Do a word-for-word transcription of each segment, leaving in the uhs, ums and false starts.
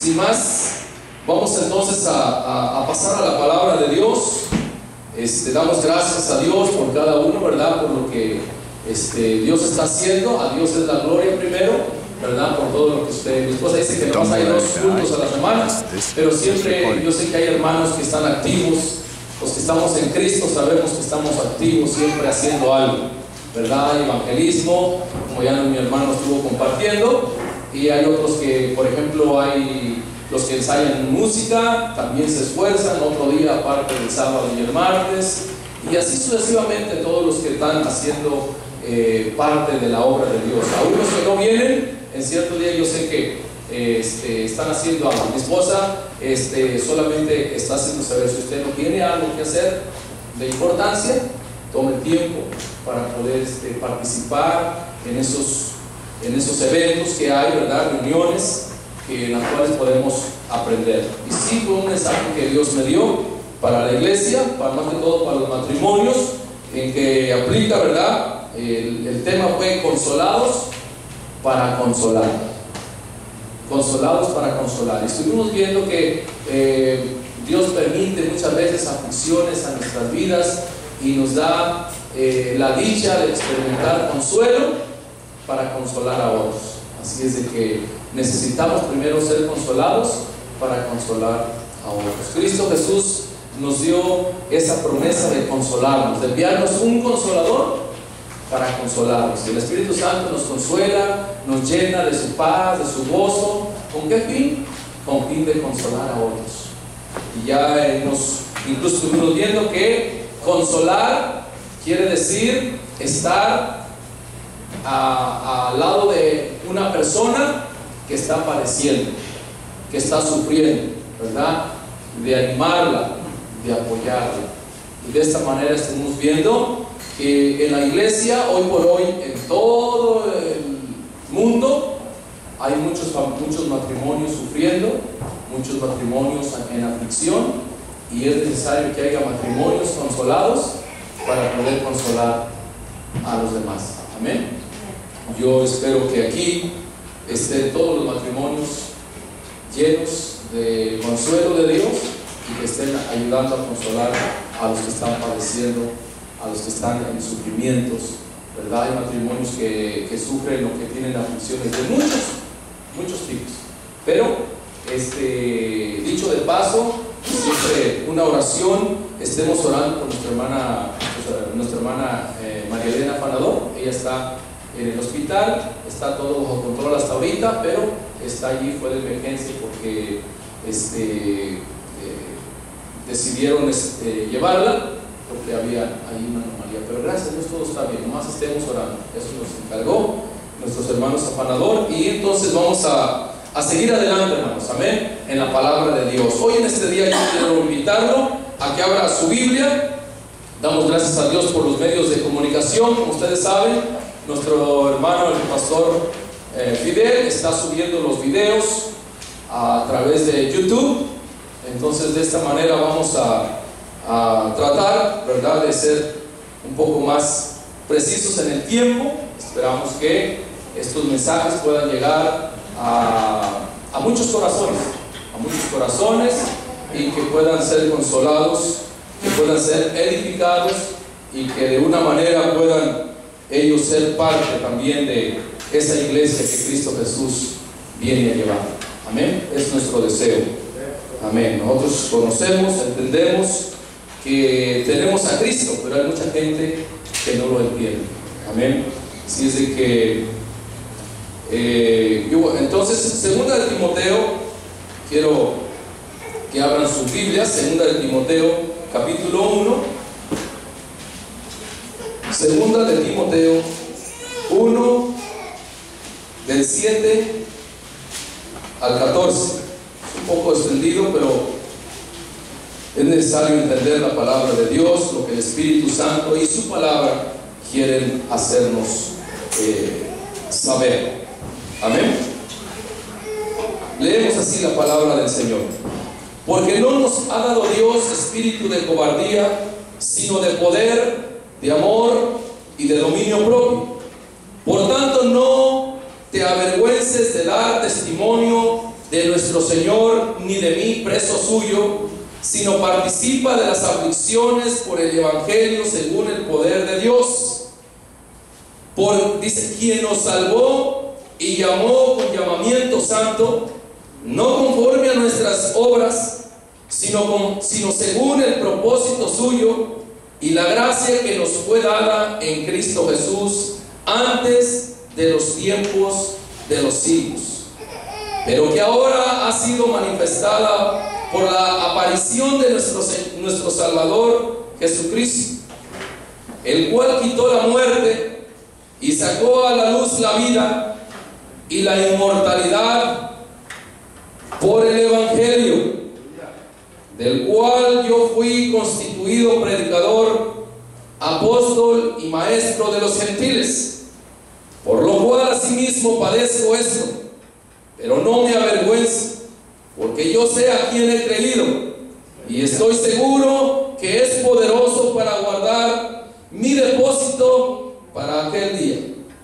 sin más, vamos entonces a, a, a pasar a la palabra de Dios. Este, damos gracias a Dios por cada uno, ¿verdad? Por lo que este, Dios está haciendo. A Dios es la gloria primero, ¿verdad? Por todo lo que usted... Mi esposa dice que nomás hay dos cultos a la semana, pero siempre yo sé que hay hermanos que están activos. Los que estamos en Cristo sabemos que estamos activos siempre haciendo algo, ¿verdad? Evangelismo, como ya mi hermano estuvo compartiendo. Y hay otros que, por ejemplo, hay los que ensayan música, también se esfuerzan otro día aparte del sábado y el martes, y así sucesivamente todos los que están haciendo eh, parte de la obra de Dios. Aún los que no vienen, en cierto día yo sé que eh, este, están haciendo algo. Mi esposa este, solamente está haciendo saber, si usted no tiene algo que hacer de importancia, tome tiempo para poder este, participar en esos, en esos eventos que hay, ¿verdad? Reuniones en las cuales podemos aprender. Y sí, fue un mensaje que Dios me dio para la iglesia, para más que todo para los matrimonios, en que aplica, ¿verdad? El, el tema fue consolados para consolar. Consolados para consolar. Y estuvimos viendo que eh, Dios permite muchas veces aflicciones a nuestras vidas y nos da eh, la dicha de experimentar consuelo para consolar a otros. Así es de que necesitamos primero ser consolados para consolar a otros. Cristo Jesús nos dio esa promesa de consolarnos, de enviarnos un consolador para consolarnos. El Espíritu Santo nos consuela, nos llena de su paz, de su gozo. ¿Con qué fin? Con fin de consolar a otros. Y ya nos, incluso estuvimos viendo que consolar quiere decir estar al lado de una persona que está padeciendo, que está sufriendo, ¿verdad? De animarla, de apoyarla. Y de esta manera estamos viendo que en la iglesia, hoy por hoy, en todo el mundo, hay muchos, muchos matrimonios sufriendo, muchos matrimonios en aflicción, y es necesario que haya matrimonios consolados para poder consolar a los demás. Amén. Yo espero que aquí estén todos los matrimonios llenos de consuelo de Dios y que estén ayudando a consolar a los que están padeciendo, a los que están en sufrimientos, ¿verdad? Hay matrimonios que, que sufren o que tienen aflicciones de muchos, muchos tipos. Pero, este, dicho de paso, siempre una oración, estemos orando por nuestra hermana, nuestra hermana eh, María Elena Fanador. Ella está en el hospital, está todo bajo control hasta ahorita, pero está allí, fue de emergencia porque este, eh, decidieron este, llevarla porque había ahí una anomalía. Pero gracias a Dios todo está bien, nomás estemos orando. Eso nos encargó nuestros hermanos afanador. Y entonces vamos a, a seguir adelante, hermanos, amén, en la palabra de Dios. Hoy en este día yo quiero invitarlo a que abra su Biblia. Damos gracias a Dios por los medios de comunicación. Como ustedes saben, nuestro hermano, el pastor eh, Fidel, está subiendo los videos a, a través de YouTube. Entonces, de esta manera vamos a, a tratar, ¿verdad?, de ser un poco más precisos en el tiempo. Esperamos que estos mensajes puedan llegar a, a muchos corazones, a muchos corazones, y que puedan ser consolados, que puedan ser edificados, y que de una manera puedan ellos ser parte también de esa iglesia que Cristo Jesús viene a llevar. Amén. Es nuestro deseo. Amén. Nosotros conocemos, entendemos que tenemos a Cristo, pero hay mucha gente que no lo entiende. Amén. Así es de que eh, yo, entonces, segunda de Timoteo, quiero que abran sus Biblias. Segunda de Timoteo, capítulo uno. Segunda de Timoteo uno, del siete al catorce. Un poco extendido, pero es necesario entender la palabra de Dios, lo que el Espíritu Santo y su palabra quieren hacernos eh, saber. Amén. Leemos así la palabra del Señor. Porque no nos ha dado Dios espíritu de cobardía, sino de poder, de amor y de dominio propio. Por tanto, no te avergüences de dar testimonio de nuestro Señor ni de mí, preso suyo, sino participa de las aflicciones por el Evangelio según el poder de Dios. Por, dice, quien nos salvó y llamó con llamamiento santo, no conforme a nuestras obras, sino, con, sino según el propósito suyo y la gracia que nos fue dada en Cristo Jesús antes de los tiempos de los siglos, pero que ahora ha sido manifestada por la aparición de nuestro, nuestro Salvador Jesucristo, el cual quitó la muerte y sacó a la luz la vida y la inmortalidad por el Evangelio, del cual yo fui constituido predicador, apóstol y maestro de los gentiles, por lo cual asimismo padezco esto, pero no me avergüenzo, porque yo sé a quién he creído, y estoy seguro que es poderoso para guardar mi depósito para aquel día.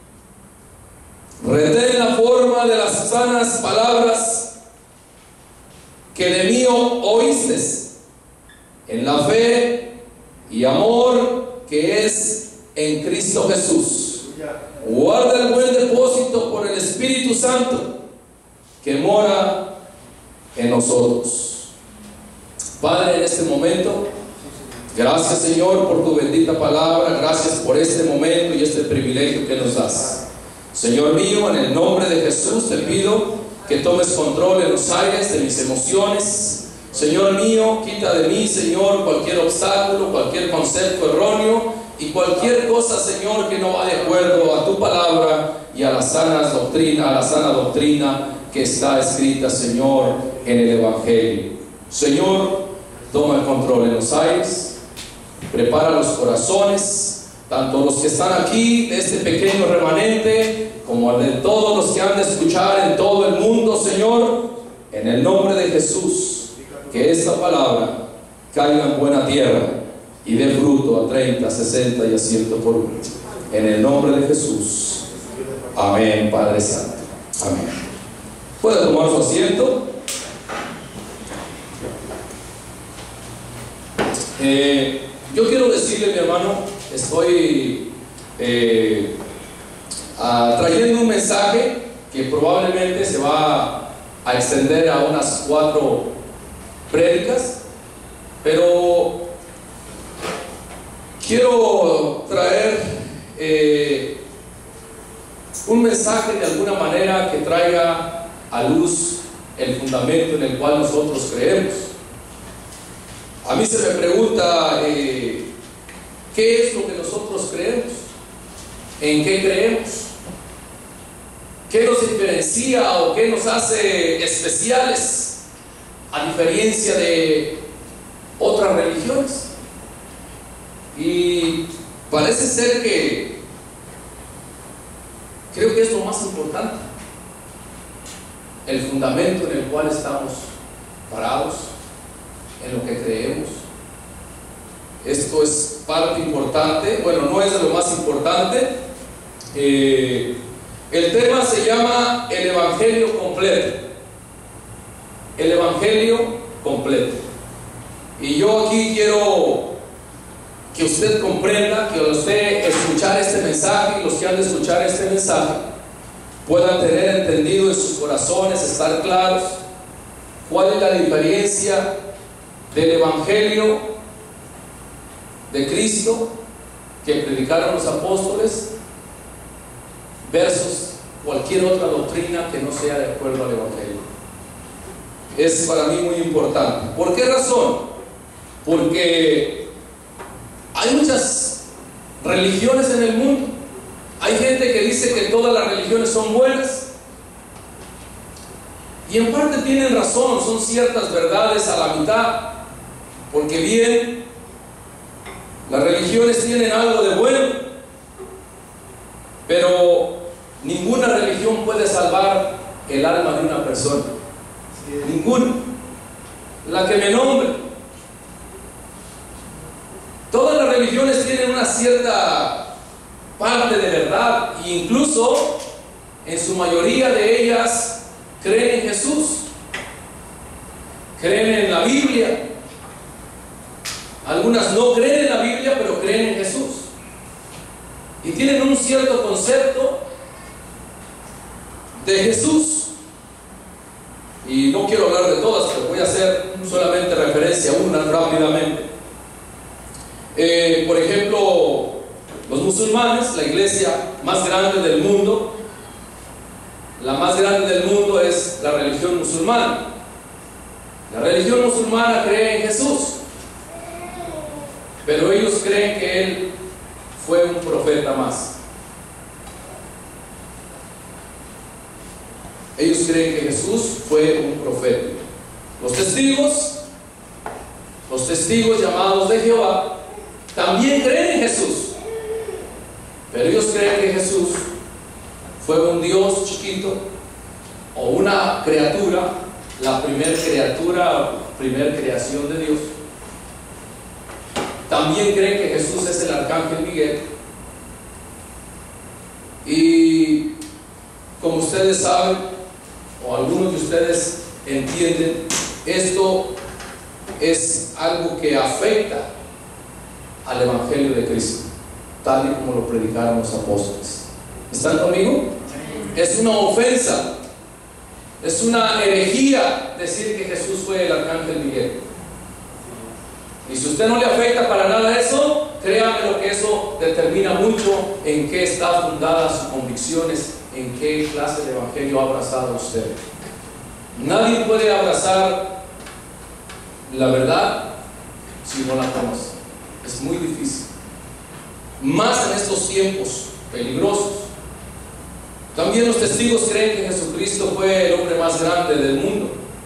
Retén la forma de las sanas palabras que de mí oísteis, en la fe y amor que es en Cristo Jesús. Guarda el buen depósito por el Espíritu Santo que mora en nosotros. Padre, en este momento, gracias, Señor, por tu bendita palabra. Gracias por este momento y este privilegio que nos das. Señor mío, en el nombre de Jesús te pido que tomes control en los aires de mis emociones. Señor mío, quita de mí, Señor, cualquier obstáculo, cualquier concepto erróneo y cualquier cosa, Señor, que no va de acuerdo a tu palabra y a la sana doctrina, a la sana doctrina que está escrita, Señor, en el Evangelio. Señor, toma el control en los aires, prepara los corazones, tanto los que están aquí, de este pequeño remanente, como de todos los que han de escuchar en todo el mundo, Señor, en el nombre de Jesús, que esta palabra caiga en buena tierra y dé fruto a treinta, sesenta y a ciento por uno. En el nombre de Jesús. Amén, Padre Santo. Amén. Puede tomar su asiento. Eh, yo quiero decirle, mi hermano, estoy eh, a, trayendo un mensaje que probablemente se va a extender a unas cuatro prédicas, pero quiero traer eh, un mensaje de alguna manera que traiga a luz el fundamento en el cual nosotros creemos. A mí se me pregunta eh, ¿qué es lo que nosotros creemos? ¿En qué creemos? ¿Qué nos diferencia o qué nos hace especiales a diferencia de otras religiones? Y parece ser que creo que es lo más importante, el fundamento en el cual estamos parados, en lo que creemos. Esto es parte importante, bueno, no es de lo más importante. Eh, el tema se llama el Evangelio completo. El Evangelio completo. Y yo aquí quiero que usted comprenda, que usted escuchar este mensaje y los que han de escuchar este mensaje puedan tener entendido en sus corazones, estar claros cuál es la diferencia del Evangelio de Cristo que predicaron los apóstoles versus cualquier otra doctrina que no sea de acuerdo al Evangelio. Es para mí muy importante. ¿Por qué razón? Porque hay muchas religiones en el mundo. Hay gente que dice que todas las religiones son buenas, y en parte tienen razón, son ciertas verdades a la mitad, porque bien, las religiones tienen algo de bueno, pero ninguna religión puede salvar el alma de una persona. Ninguna. La que me nombre. Todas las religiones tienen una cierta parte de verdad, e incluso en su mayoría de ellas creen en Jesús. creen en la Biblia. Algunas no creen en la Biblia, pero creen en Jesús. Y tienen un cierto concepto de Jesús. Y no quiero hablar de todas, pero voy a hacer solamente referencia a una rápidamente. Eh, por ejemplo, los musulmanes, la iglesia más grande del mundo, la más grande del mundo es la religión musulmana. La religión musulmana cree en Jesús, pero ellos creen que Él fue un profeta más. Ellos creen que Jesús fue un profeta. Los testigos, los testigos llamados de Jehová, también creen en Jesús, pero ellos creen que Jesús fue un Dios chiquito o una criatura, la primer criatura, primer creación de Dios. También creen que Jesús es el arcángel Miguel. Y como ustedes saben, o algunos de ustedes entienden, esto es algo que afecta al Evangelio de Cristo, tal y como lo predicaron los apóstoles. ¿Están conmigo? Es una ofensa, es una herejía decir que Jesús fue el arcángel Miguel. Y si a usted no le afecta para nada eso, créame lo que eso determina mucho en qué está fundada sus convicciones, en qué clase de evangelio ha abrazado usted. Nadie puede abrazar la verdad si no la conoce. Es muy difícil, más en estos tiempos peligrosos. También los testigos creen que Jesucristo fue el hombre más grande del mundo,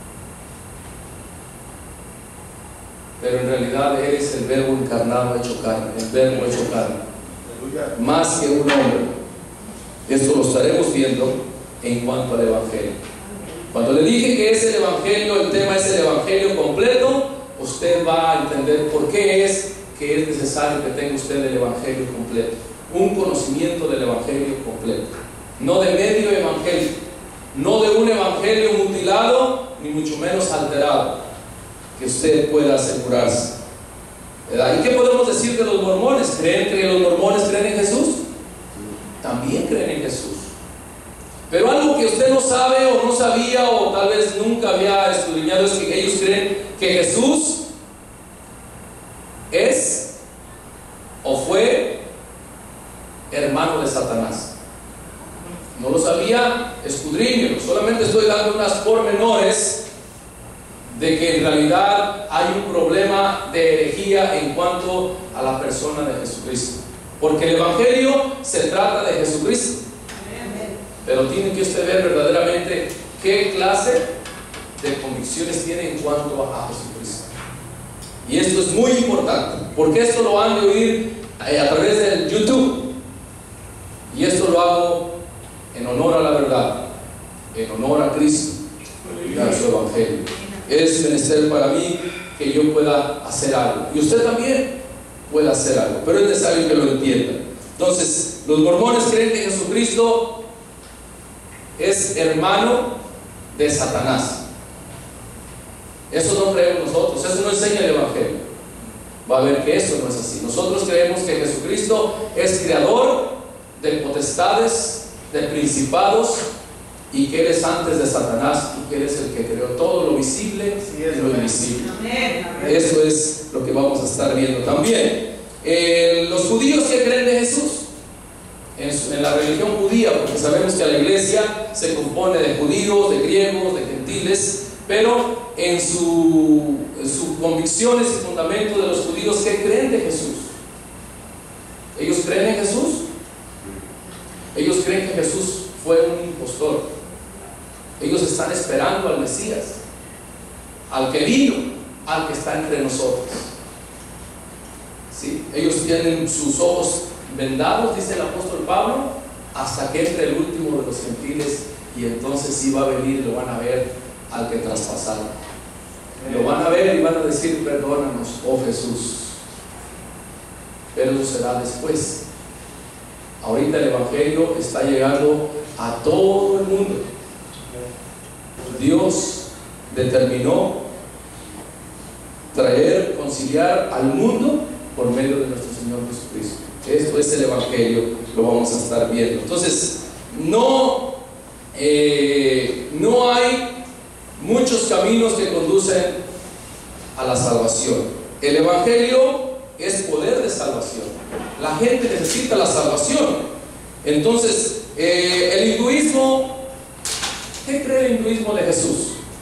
pero en realidad Él es el verbo encarnado hecho carne, el verbo hecho carne, más que un hombre. Esto lo estaremos viendo en cuanto al Evangelio. Cuando le dije que es el Evangelio, el tema es el Evangelio completo, usted va a entender por qué es que es necesario que tenga usted el Evangelio completo, un conocimiento del Evangelio completo, no de medio evangelio, no de un evangelio mutilado, ni mucho menos alterado, que usted pueda asegurarse, ¿verdad? ¿Y qué podemos decir de los mormones? ¿Creen que los mormones creen en Jesús? También creen en Jesús, pero algo que usted no sabe o no sabía o tal vez nunca había escudriñado es que ellos creen que Jesús es o fue hermano de Satanás. No lo sabía, escudriño. Solamente estoy dando unas pormenores de que en realidad hay un problema de herejía en cuanto a la persona de Jesucristo, porque el Evangelio se trata de Jesucristo, pero tiene que usted ver verdaderamente qué clase de convicciones tiene en cuanto a Jesucristo. Y esto es muy importante, porque esto lo han de oír a través del YouTube, y esto lo hago en honor a la verdad, en honor a Cristo y a su Evangelio. Es menester para mí que yo pueda hacer algo, y usted también pueda hacer algo, pero es necesario que lo entienda. Entonces, los mormones creen que Jesucristo es hermano de Satanás. Eso no creemos nosotros, eso no enseña el Evangelio. Va a ver que eso no es así. Nosotros creemos que Jesucristo es creador de potestades, de principados, y que Él es antes de Satanás, y que Él es el que creó todo lo visible y lo invisible. Eso es lo que vamos a estar viendo también. Eh, los judíos que creen de Jesús, en, su, en la religión judía, porque sabemos que la iglesia se compone de judíos, de griegos, de gentiles, pero en su, en sus convicciones y fundamentos de los judíos, ¿qué creen de Jesús? ¿Ellos creen en Jesús? Ellos creen que Jesús fue un impostor. Ellos están esperando al Mesías, al que vino, al que está entre nosotros. ¿Sí? Ellos tienen sus ojos vendados, dice el apóstol Pablo, hasta que entre el último de los gentiles, y entonces sí va a venir y lo van a ver al que traspasaron. Lo van a ver y van a decir: perdónanos, oh Jesús. Pero eso será después. Ahorita el Evangelio está llegando a todo el mundo. Dios determinó traer, conciliar al mundo por medio de nuestro Señor Jesucristo. Esto es el Evangelio, lo vamos a estar viendo. Entonces, no, eh, no hay muchos caminos que conducen a la salvación. El Evangelio es poder de salvación. La gente necesita la salvación. Entonces, eh, el hinduismo, ¿qué cree el hinduismo de Jesús?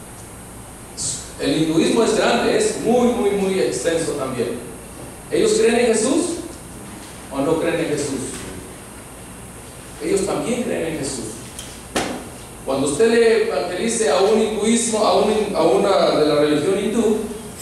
El hinduismo es grande, es muy, muy, muy extenso también. ¿Ellos creen en Jesús o no creen en Jesús? Ellos también creen en Jesús. Cuando usted le evangelice a un hinduismo, a, un, a una de la religión hindú,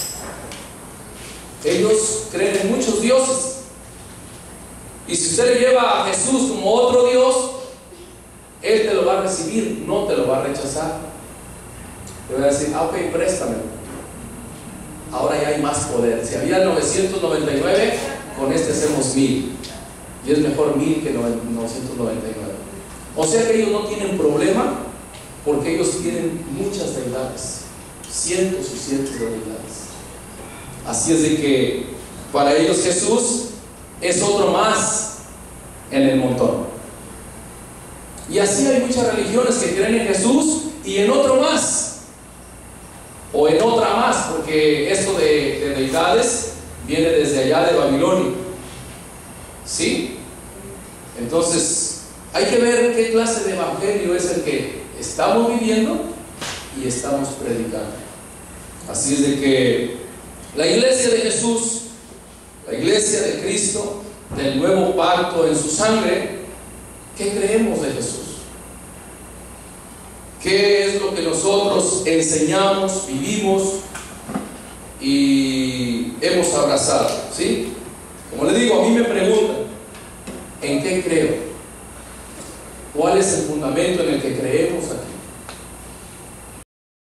ellos creen en muchos dioses. Y si usted le lleva a Jesús como otro Dios, Él te lo va a recibir, no te lo va a rechazar. Te va a decir, ah, ok, préstamelo. Ahora ya hay más poder. Si había novecientos noventa y nueve, con este hacemos mil. Y es mejor mil que novecientos noventa y nueve. O sea que ellos no tienen problema, porque ellos tienen muchas deidades, cientos y cientos de deidades. Así es de que para ellos Jesús es otro más en el montón. Y así hay muchas religiones que creen en Jesús y en otro más, o en otra más, porque esto de, de deidades viene desde allá de Babilonia. ¿Sí? Entonces hay que ver qué clase de evangelio es el que estamos viviendo y estamos predicando. Así es de que la iglesia de Jesús, la iglesia de Cristo, del nuevo pacto en su sangre, ¿qué creemos de Jesús? ¿Qué es lo que nosotros enseñamos, vivimos y hemos abrazado? ¿Sí? Como le digo, a mí me preguntan, ¿en qué creo? ¿Cuál es el fundamento en el que creemos aquí?